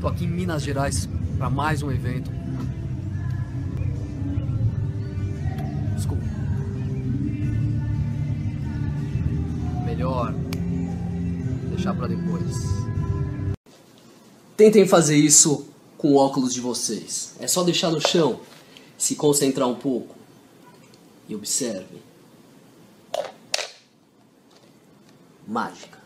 Tô aqui em Minas Gerais para mais um evento. Desculpa. Melhor deixar para depois. Tentem fazer isso com o óculos de vocês. É só deixar no chão, se concentrar um pouco e observe. Mágica.